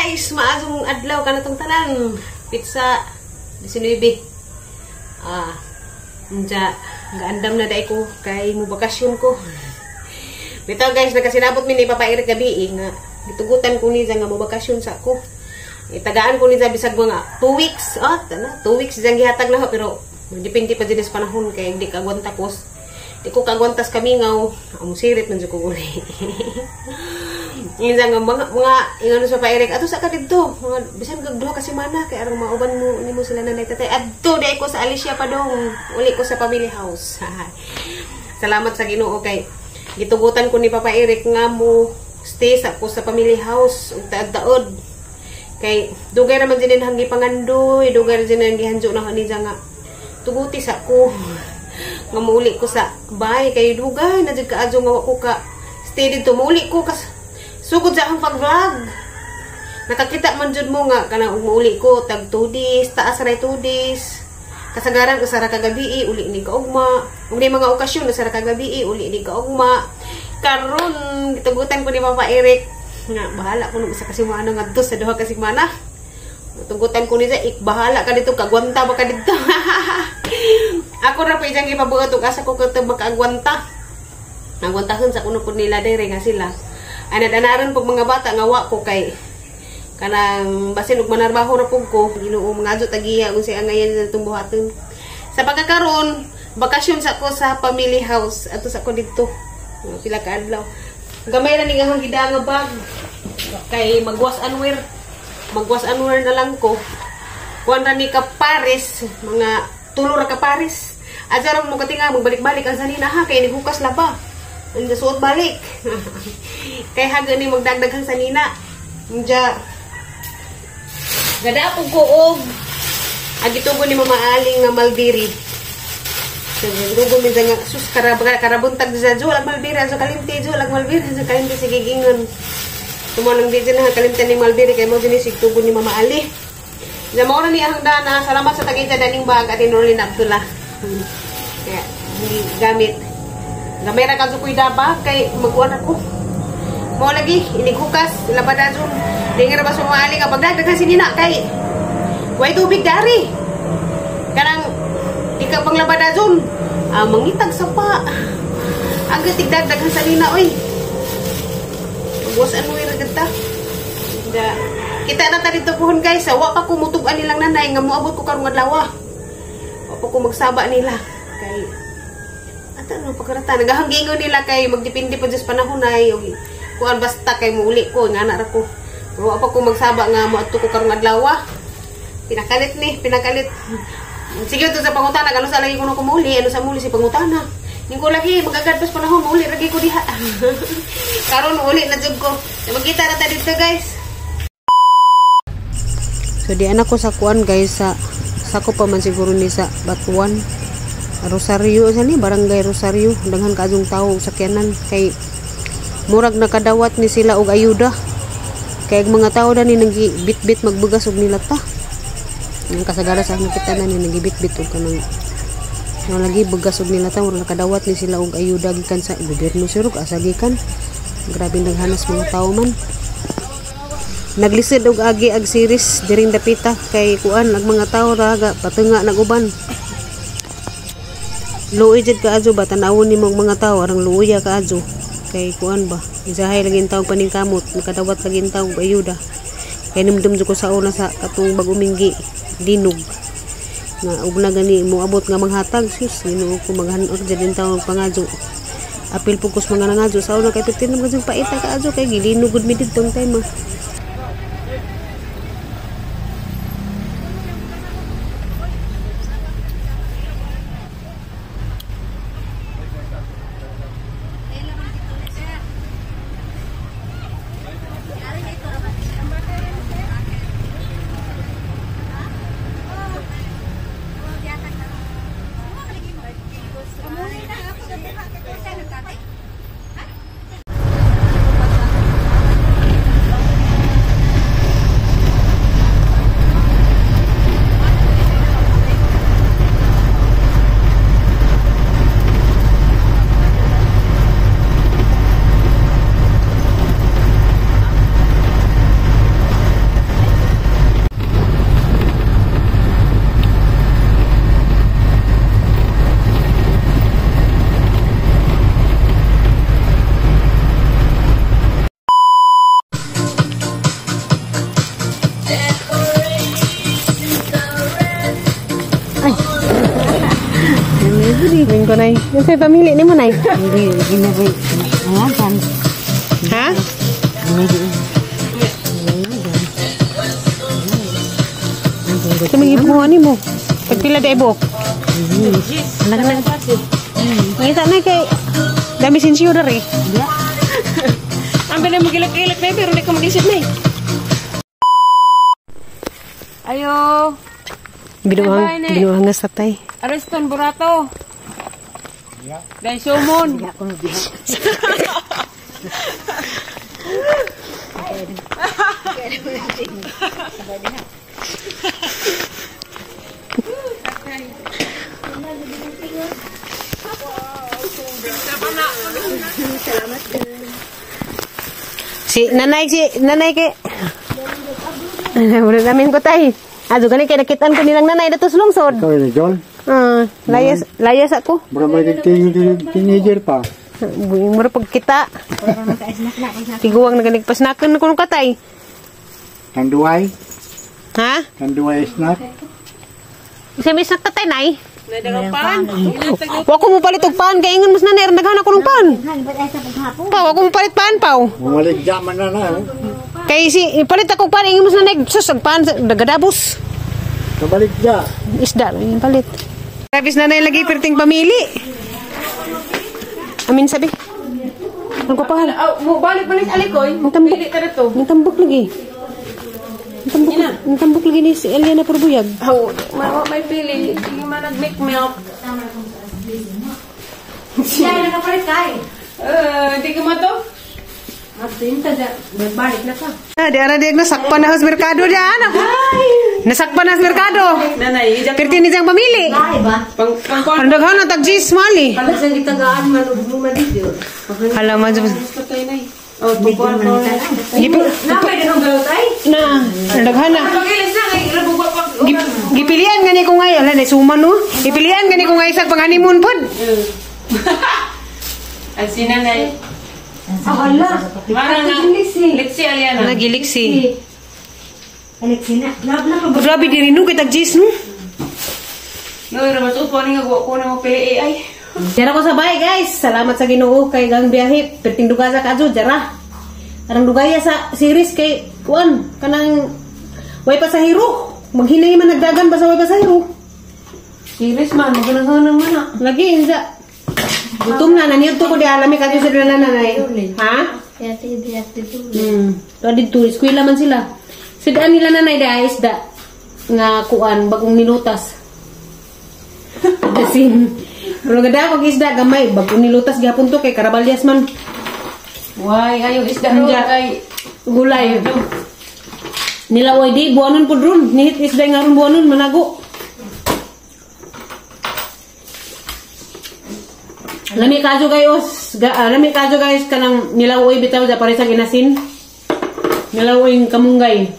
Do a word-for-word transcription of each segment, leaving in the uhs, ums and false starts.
guys, maadong adlaw ka na itong tanan. Pizza, nineteen. Ah, Mja, gaandam na day ko kay mo bakasyon ko. Bitaw guys, nakasinabot mi ni Papa Eric gabi nga gitugutan ko ni nga mo bakasyon sa ko. Itagaan ko ni sa bisag mga two weeks. Oh, tana, two weeks jang gihatag na pero depende pa din sa panahon kay di ka agwanta ko. Di ko kagwantas kami ngaw. Amo sirit man jud ko guli. Insa nga mga mga ingano sa Pa Eric ato sa ka didto. Mga bisan kag duha ka semana kay aron mauban mo nimo sila nanay tatay. Adto dai ko sa Alicia pa dong. Uli ko sa family house. Salamat sa Ginoo kay gitugutan ko ni Papa Eric nga mo stay sa ko sa family house ug taad-taod. Kay dugay ra man din hangi pangandoy, dugay ra din gihanjo na kanija nga tuguti sa ko. Nga mauli ko sa bahay kay dugay na jud kaadyo nga ko ka stay dito mauli ko kas sugod sa akong pag-vlog. Nakakita man jud mo nga kanang umuuli ko tag two days, taas ra two days. Kasagaran usara ka gabi uli ni kaugma. Ug ni mga okasyon usara ka gabi uli ni kaugma. Karon gitugutan ko ni Papa Eric nga bahala ko no sa kasimana ngadto sa duha ka semana. Tugutan ko ni sa ik bahala ka dito kagwanta ba ka dito. Ako ra pa ijang ipabuot ug asa ko ka makaagwanta. Nagwantahon sa kuno pud nila dire nga sila. Ana danaran pag mga bata nga wa ko kay kanang basin ug manarbaho ra pug ko Ginoo mga adto tagiya kung siya ngayon sa tumbuhaton sa pagkakaron bakasyon sa ko sa family house ato sa ko dito pila ka adlaw gamay ra ni nga hangida nga bag kay magwas anwer magwas anwer na lang ko kuan ra ni ka Paris mga tulo ra ka Paris ajaron mo katinga magbalik-balik ang sanina ha kay nihukas laba ang suot balik. Kay haga ni magdagdaghang sanina. Unja gada pug ko og agitugo ni Mama Aling nga Malbiri. So dugo mi nga sus karab karabuntag sa jo lag Malbiri so kalimti jo lag Malbiri so kalimti sige gingon. Tumanong di na kalimti ni Malbiri kay mo dinhi sigtugo ni Mama Ali. Na mao na ni ang dana salamat sa tagita daning bag at Norlin Abdullah. Kaya hindi gamit gamay ra kadto kuy daba kay magkuan ako. Mo lagi inighukas labada jud. Dingira ba sumali ka pagdagdag sinina kay way tubig dari. Kanang di ka pang labada jud. Ah mangitag sa pa. Ang tigdagdag sa nina oy. Buwas ano ira gata. Da kita na ta dito pohon guys. Wa pa ko mutug-an nilang nanay nga moabot ko karong adlaw. Wa pa ko magsaba nila kay ano pagkarata nagahanggingon nila kay magdepende pa sa panahon ay kuan basta kay muuli ko nga anak ra ko pero apa ko magsaba nga mo adto ko karong adlaw pinakalit ni pinakalit sige to sa pangutana kanu sa lagi ko no kumuli ano sa muli si pangutana ning ko lagi magagad pas panahon muuli lagi ko diha karon uli na jud ko magkita na ta dito guys so di anak ko sa kuan guys sa sako pa man siguro ni sa Batuan Rosario sa ni barangay Rosario daghan kaadtong tawo sakyanan kay murag nakadawat ni sila og ayuda kay mga tawo na ni nagibit-bit magbugas og nilata ang kasagara sa nakita na ni nagibit-bit og kanang nga lagi bugas og nilata murag nakadawat ni sila og ayuda gikan sa gobyerno sirog asa gikan grabe naghanas mga tawo man naglisid og agi ag series diring dapita kay kuan ang mga tawo raga patunga naguban luoy jud kaadyo ba tanawon nimo mga tawo arang luoya kaadyo kay kuan ba isahay laging tawo paningkamot nakadawat laging tawo ayuda kay nimdum jud ko sa una sa katong baguminggi dinog nga ug na gani mo abot nga manghatag sus Ginoo ko maghanor jud din tawo pangadyo apil pugos mga nangadyo sa una kay pitin mo jud paita kaadyo kay gilinog gud mi didtong time. ko, Nay. Yung sa'yo, pamili ni mo, Nay. Hindi, ginagay. Ayan, kan. Ha? Ito may ipuhan ni mo. Pagpila da ibok. Anak na. Ngita na kay dami sinsyo na rin. Ang bilang mo gilak-gilak na pero hindi ka mag-isip na eh. Ayo. Binuhang, binuhang nga sa tay. Ariston Burato. Dahil sumon. Hindi ako nabihan. Si nanay si nanay ke. Udah namin ko tay. Ajo gani kay nakitaan ko nilang nanay datos lungsod. Ikaw ni John? Ah, layas layas ako. Mura may teenager pa. Buing mura pag kita. Tiguang naganigpasnakan ko katay. Kanduay? Ha? Kanduay snack? Isa may snack tatay nay. Nadagang pan. Wa ko mo palit og pan kay ingon mas na ner daghan ako ng pan. Pa wa ko mo palit pan paw. Bumalik jaman na na. Kay si palit ako pan ingon mas na neg sus og pan dagadabos. Kabalik ja. Isda lang yung palit. Tapos na na lagi perting pamili. Amin sabi. Ang kapahal. Mo balik-balik alikoy. Pili ka dito. Nitambok lagi. Nitambok, nitambok lagi ni si Eliana Purbuyag. Oh, may pili. Hindi man nag-make milk. Siya nakapalit kay. Eh, hindi ka mato? Magtinta dyan. Nagbalik na ka. Ah, di ara di nasakpan na sa merkado dyan. Nasakpan na sa merkado. Nanay, perti ni diyang pamili. Ay ba? Ang daghan na tag-jis, mali. Pala sa gitagaan manubungan dito. Alam mo, Oh, tukuan mo na. Gipi, Na pwede nang galotay? na, ang daghan na. Pagilis na kay rabuba pag Gip- Gipilian gani ko ngay, ala na suman no. Gipilian gani ko ngay sa pang-honeymoon pod. Ay, si nanay. Ah, hala. Marang na. Liksi. Liksi, Aliana. Nagiliksi. Alexi na. Lab na pa. Grabe diri no kay tag-jis no. Yoy, rabat upo ni nga ko na mo pili ay. Jara ko sabay guys. Salamat sa Ginoo kay gang biyahe. Perting dugaza ka adto jara. Arang dugaya sa series kay kuan kanang way pasahero. Maghinay man nagdagan basta way pasahero. Serious man, maganahan man na. Lagi inja. Gutom na naniyot ko di alami kadto sa na nanay. Ha? Yati yati tu. Hmm. Tadi tu eskwela man sila. Sidaan nila nanay da isda nga kuan bagong nilutas. Asin. Pero gada ko isda gamay bagong nilutas gihapon to kay karabalyas man. Why, ayo isda ro Anja. kay Gulay. Nila oy di buanon pud ron. Nihit isda nga ron buanon manago. Lami kajo gayos, ga, ah, lami kajo guys kanang nilawoy bitaw da pare sa ginasin. Nilawoy kamunggay.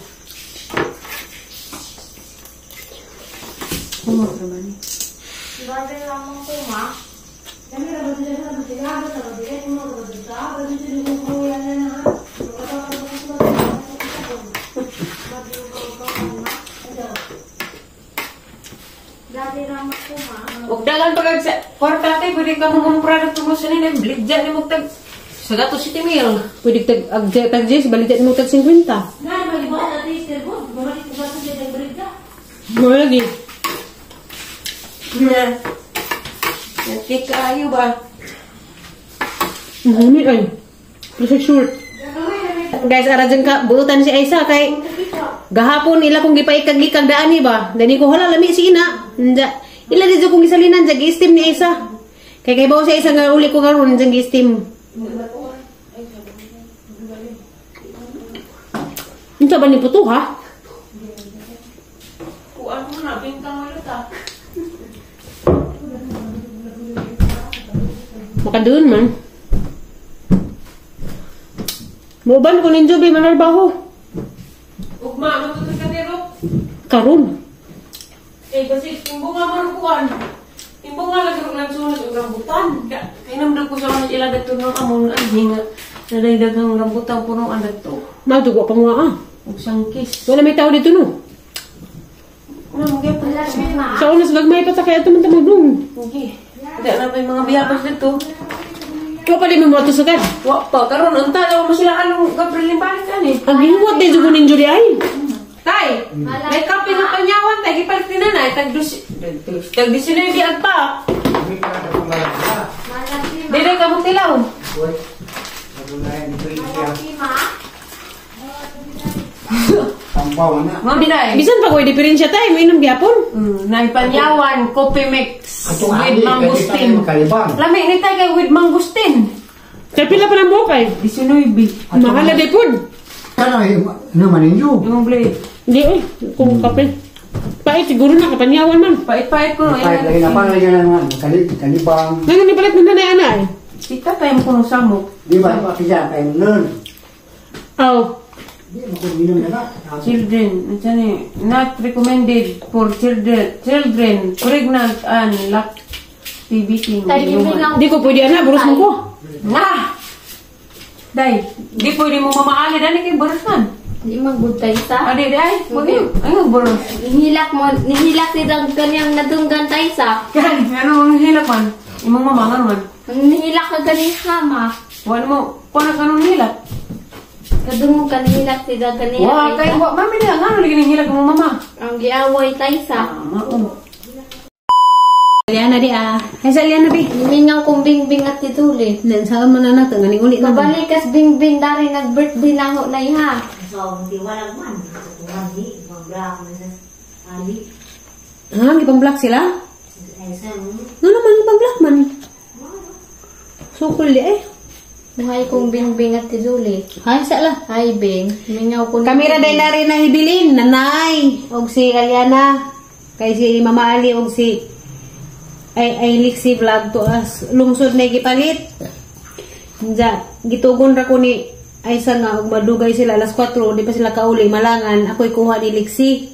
ug dalan pag sa kwarta kay pwede ka mo product mo sa ni bligja ni mo tag sa gato si Timil. Pwede tag agje tag jis balitan mo tag fifty. Nga ba iba na taste ko? Bumalik ko ba sa dang brida? Mo lagi. Na. Nanti kayo ba? Mahumi ay. Kasi short. Guys, ara dyan ka buutan si Aisa kay gahapon ila kong gipaikag-likag daan ni ba? Dani ko hala lami si ina. Nja. Ila di kong gisalinan dyan gi-steam ni Aisa. Kay kay bawo si Aisa nga uli ko karon dyan gi-steam. Unsa ba ni puto ha? Kuan mo na bintang mo ta. Makadun man. Muban ko ninjo bi manarbaho. Ugma mo to ka nero. Karon. Eh kasi timbong nga mo kuan. Timbong nga lagi lang sunod og rambutan. Kay namdag ko sa mga ilagat to ng amon anjing. Nadaydagang rambutan puno ang dagto. Magdugo pa mo ah. Ug sangkis. Wala may tao dito no. Ano mo gyud? Sa unas gagmay pa ta kay ato man tamudong. Okay. Hindi na pa yung mga biyapas dito. Ikaw pa din mo mo tusugan. Wa pa, karon unta daw mo sila anong Gabriel yung balik ka ni. Ang hinuwat din sa kunin Judy ay. Tay, may kape ng panyawan, tay, gipalit ni nanay, tag-dus... Tag-disinoy biag pa. Dili ka mong tilaw. Tampaw na. Mga binay. Bisan pa ko diferensya tayo, may inom gyapon. Mm, nay panyawan, coffee mix Atong with mangustin. Kalibang. Lami ni tay kay with mangustin. Kaya pila pa ng bukay. Disinoy. Mahal na di pud. Kana naman ninyo. Yung blade. Hindi eh, kung kape. Pait, siguro na kapanyawan man. Pait-pait ko. Kahit lagi na pa lagi na kalib kalibang. Ngayon ni palit na nanay ana eh. Kita tayo mo kuno samok. Di ba pa kaya kay nun. Oh. Di mo ko minum na. Children, ano ni, not recommended for children, children, pregnant and lactating woman. Di ko pwede ana, burus mo ko. Nah! Day, di pwede mo mamaali dani kay buros man. Di magbuntay sa. Adi, day, pwede. Ay, buros. Nihilak mo, nihilak ni dang kanyang nadunggan tayo sa. Kan, ano ang hilak man? Imong mamangan man. Nihilak ka ganing hama. Wala mo, kung ano hilak? Kadungog ka nihilak si dang kanyang Wah, kay wa mami dia ngano lagi ning hilak mo mama. ang giaway tayo sa. Mao. Liana di ah. Ay sa liana bi. Himingaw kong bingbing at titulit. Nan saan man na nato ngani ulit na. Kabalikas bingbing dari nag-birthday lang ho na iha. Ha, gipang black sila? No naman gipang black man. Sukul di eh. Buhay kong bingbing at titulit. Hay sa la. Hi, Bing. Himingaw ko Kamera day na rin na hibilin, nanay, og si Aliana, kay si Mama Ali, og si ay ay Lixie vlog to as lungsod na gipalit. Nga, gitugon ra ko ni ay sa nga og madugay sila alas kwatro, di pa sila kauli malangan, ako'y kuha ni Lixie.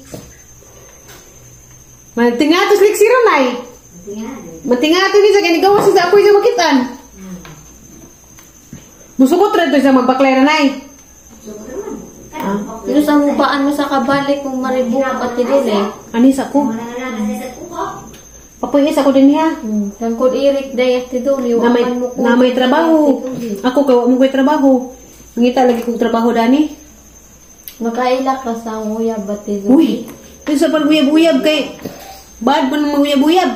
Matingatos Lixie ra nay. Matingato ni sa kanigawas sa ako'y sa makitan. Musukot ra to sa magbaklera nay. Pero sa mubaan mo sa kabalik kung maribuk at titulit. Anis ako. Papuyis ako din niya. Hmm. Tangkod irik day at titulit. Na may, na may trabaho. Ako kawa mo ko'y trabaho. Ngita lagi kong trabaho dani. Makailak ka sa uyab at titulit. Uy, yung sa pag-uyab-uyab kay bad pa nang mag-uyab-uyab.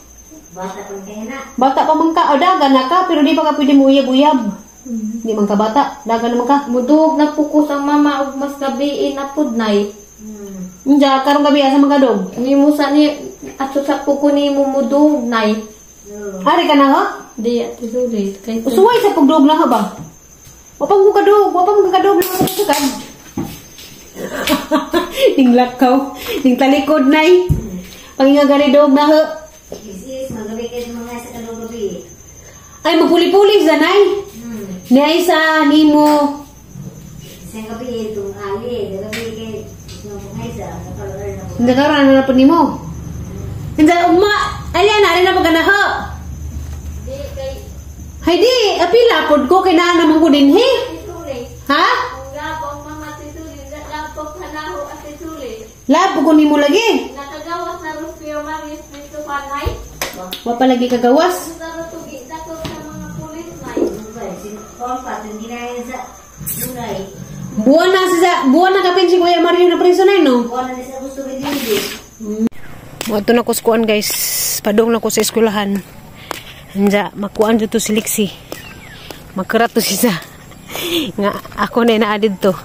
Bata pa man ka. O daga na ka, pero di pa ka pwede mo uyab-uyab. Di man ka bata. Daga naman ka. Mudug na pukos ang mama ug mas gabiin na pudnay. Diya, karong gabi asa mga dog. Ni mo sa ni ato sa puko ni mo mudug nay. Ari ka na ha? Di at titulit. Kay Usuway sa pagdog na ha ba? Wapang mo kadog. Wapang mo kadog na sa kan. Ning lakaw. Ning talikod nay. Panginga gani dog na ha. Ay, magpuli-puli sa nay. Ni Aisa, ni mo. Hindi ka rin na po ni mo. Hindi, umma. Ayan, narin na maganaho. di kay Hay di, apila pod ko, kinaan naman ko din, he. titulit. Ha? Ang labang mama titulit, labang panaho at titulit. Labo ko ni mo lagi. Nakagawas na Rufio Maris dito kanay. Wapalagi kagawas. Sa rutugi dako sa mga pulis nay. Buwan na sa buwan na kapin si Kuya Mario na preso na no. Mo to na kuskuan guys. Padong na ko sa eskwelahan. Anja makuan dito si Lixie. Magkarat to siya. Nga ako na inaadid to.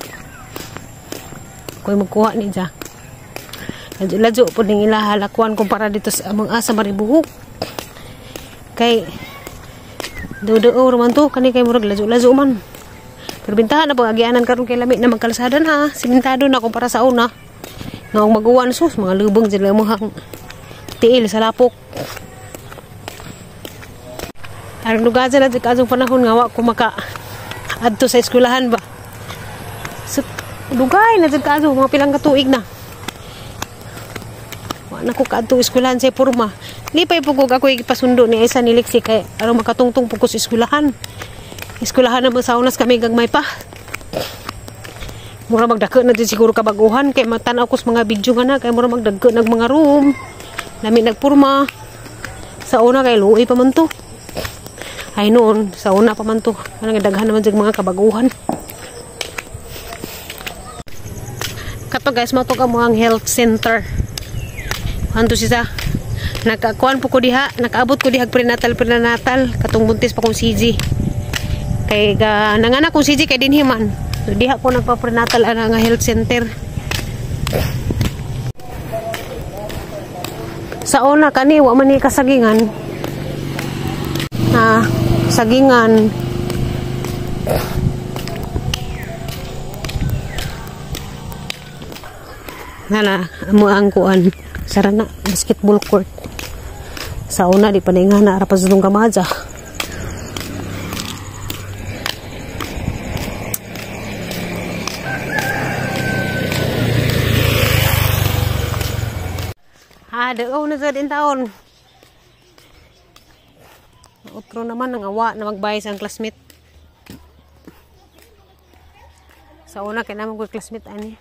Koy magkuha ni ja. Lajo po ning ilahalakuan kumpara dito sa among asa maribuhok. Kay do-do man to kani kay murag lajo-lajo man. Pero bintahan na po, agianan karon kay lami na magkalsada na. Simentado na kumpara sa una. Nga maguwan sus, mga lubong sila muhang tiil sa lapok. Ang lugar sila sa kasong panahon nga wa ko maka adto sa eskwelahan ba. So, lugay na sa kaso, mga pilang katuig na. Wa na ko kaadto eskwelahan sa porma. Lipay po ko ako ipasundo ni Isa ni Lixie kay aron makatungtong po ko sa eskwelahan. Eskwelahan naman sa unas kami gagmay pa. Mura magdako na din siguro kabaguhan kay matanaw ko sa mga video nga na kay mura magdagko nag mga room. Lami nagpurma. Sa una kay luoy pa man to. Ay noon, sa una pa man to. Anong daghan naman yung mga kabaguhan. Kato guys, mato ka mo ang health center. Anto siya. Nakakuan po ko diha, nakaabot ko diha prenatal prenatal katong buntis pa kong C G. Kay ga nanganak kong C G kay dinhi man. So diha ko nagpa prenatal ana nga health center. Sa una kani wa man ni kasagingan. Ah, sagingan. Nala, amo ang kuan. Sarana basketball court. Sa una di pa na nga na ara pa zulong kamaja. Ha, dagaw na sa din taon. Otro naman ang awa na magbayad sa classmate. Sa una kay naman ko classmate ani.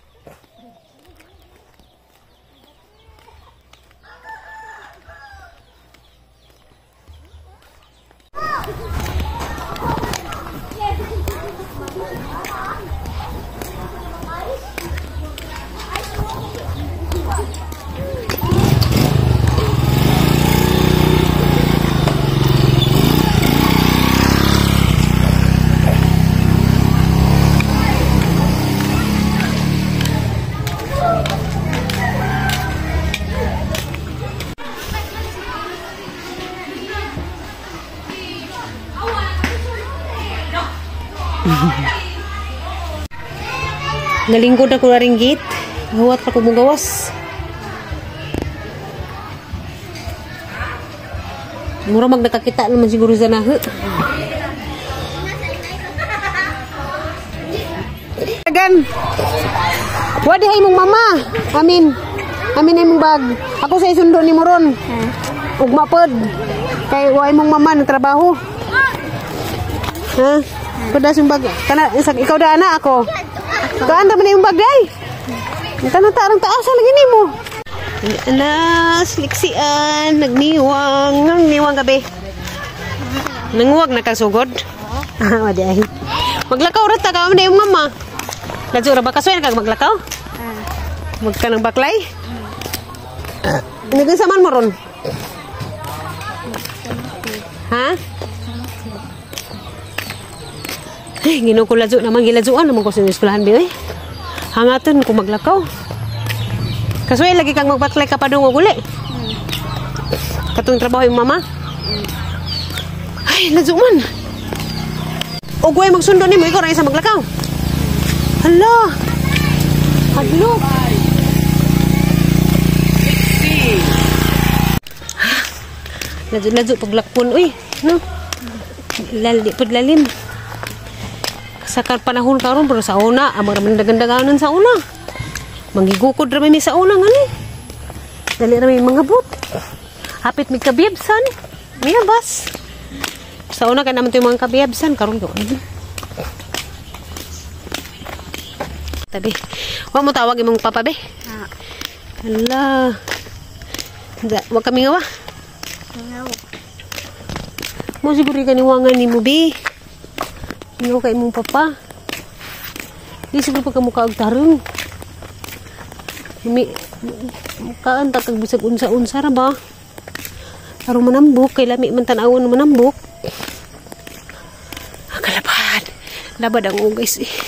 Nalingkod ako na rin gate. Huwat pa ko magawas. Mura mag nakakita naman siguro sa nahe. Agan. Wadi ay mong mama. Amin. Amin ay mong bag. Ako sa isundo ni Moron. Ugma pod. Kay wa ay mong mama nagtrabaho. Ha? Pedas yung bag. Kana ikaw da ana ako. Kaan naman yung bagay. Tanong tarang taas lagi ni mo. Alas, liksian, nagniwang, nagniwang gabi. Nanguwag na kasugod. Ah, wadi ay. Maglakaw ra ta ka man yung mama. Ladyo ra ba kaswen kag maglakaw? Magka ng baklay. Ini saman mo ron. Ha? Ay, ginaw ko ladyo naman giladyoan naman ko sa eskwelahan bi. Hangaton ko maglakaw. Kasuy lagi kang magbaklay ka pa dong uli. Katong trabaho yung mama. Ay, ladyo man. O guay magsundo ni mo ikaw ra isa maglakaw. Hala. Hadlo. Ladyo-ladyo paglakpon uy, no. Lali pud lalim. Sa panahon karon pero sa una, amang raman dagandaganon sa una. Mangigukod ra mi sa una ngani. Dali ra mi mga but. Hapit mi kabiyabsan. Miya bas. Sa una kay naman to yung mga kabiyabsan karon do. Tabi. Wa mo tawag imong papa be? Ha. Hala. Wa kami ngawa. Ngawa. Mo siguro kaniwangan ni mo be. Ano kay mong papa? Di siguro pa kamukha og tarong. Mi kaan ta kag bisag unsa-unsa ra ba? Tarong manambok kay lami man tan-awon manambok. Ah, kalabad. Labad ang guys eh.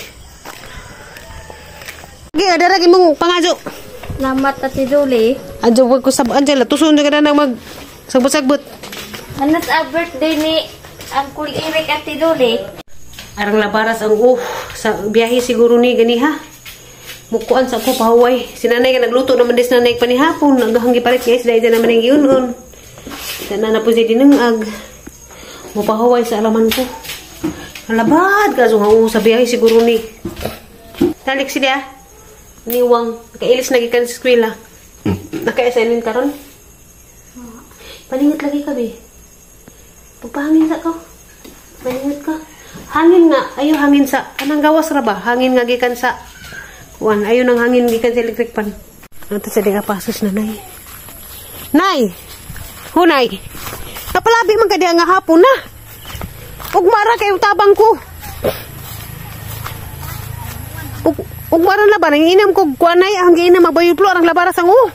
Gi ada ra imong pangadyo. Salamat Ate Duli. Adyo wag ko sabaan dyan. Tusun ka na mag sagbot-sagbot. Anas a birthday ni Uncle Eric Ate Duli. Arang labaras ang uh, sa biyahe siguro ni gani ha. Mukuan sa ko pahuway. Si nanay ka nagluto naman dis nanay pa ni hapon. Naghanggi palit guys dahil dyan naman ang giunon. Sana na po siya dinungag. Mupahuway sa alaman ko. Halabad ka so uh, sa biyahe siguro ni. Talik siya. Niwang. Nakailis lagi ka sa eskwela. Naka-assignment ka ron? Paningot lagi ka be. Pagpahangin sa ka. Paningot ka. Hangin nga, ayo hangin sa, anang gawas ra ba? Hangin nga gikan sa, wan, ayo nang hangin gikan sa electric pan. Ano sa diga pasos na nay? Nay! Hunay. Napalabi man kadi nga hapon na. Ug mara kay tabang ko. Ug ug mara na ba nang inam ko kuanay ang giinam mabayudlo ang labara sang u.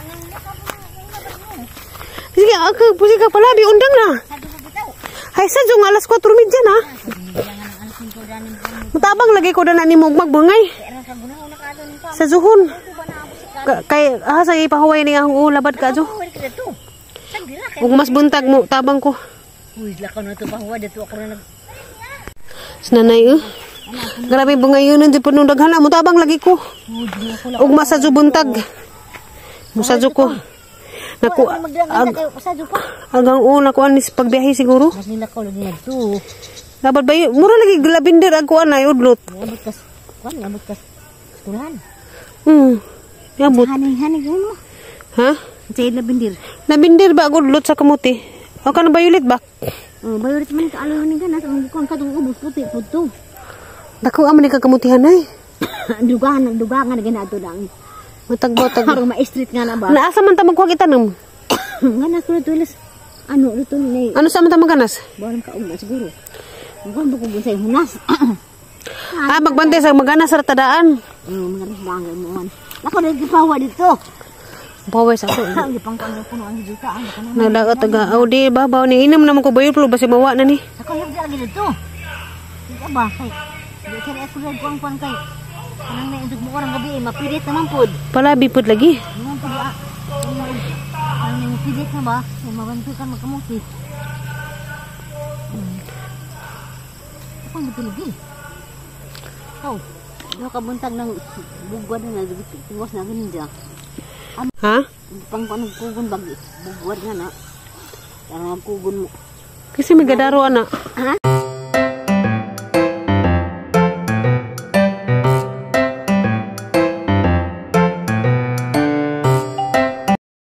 Sige, ako pusi ka palabi undang na. Hay sa jung alas kuwatro media na. Mutabang lagi ko na nimo magbungay. Sa zuhon. Ka- kay ah sa ipahuway ni ang ulabad ka jo. Ug mas buntag mo tabang ko. Uy, lakaw na ito pahuwa. Dito ako na nag... Nanay eh. Grabe bungayonon di punong daghan mo tabang lagi ko. Ug masadyo buntag. Musadyo ko. Naku ag, agang una ko anis pagbiyahe siguro. Mas nila ko lagi na ito. Dapat ba yun? Mura lagi labinder ako anay udlot. Abot kas... Kuan, abot kas... Tulan. Hmm. Yabot. Haning-haning yun mo. Ha? Sa na bindir. Labindir ba udlot sa kamuti? O ka na ba yulit ba? Oh, bayo rin man kaalo ni kana ang kuan ka tong ubos puti puto. Dako aman ni kakamutihan ay. Dugangan, dugangan na ginato lang. Matag-botag. Harong ma-street nga na ba? Naasa man ta magkuha itanong? Ganas ko tulis. Ano ito ni? Ano sa man ta maganas? Baron ka ugma siguro. Mukhang ko bunsay hunas. Ah, magbantay sa maganas sa tadaan. Oh, mga bangay mo man. Nako lagi pawa dito. Paway sa ako. Ang gipang kan ko no ang juta ang kana. Nadaot taga audi babaw ni inam naman ko bayo pero basi mawa na ni. Ako lagi lagi dito. Di ba kay? Di kay ako lagi kuang kuan kay. Kanang na indug mo orang gabi mapilit naman pud. Palabi pud lagi. Naman pud ah. Ang nang pilit na ba? Mabantu kan makamuti. Ako betul lagi. Oh, do ka buntag nang bugwad na tiwas na ganinja. Ha? Pang pang kugon bagi bugwad nga na. Ang kugon mo. Kasi may gadaro ana. Ha?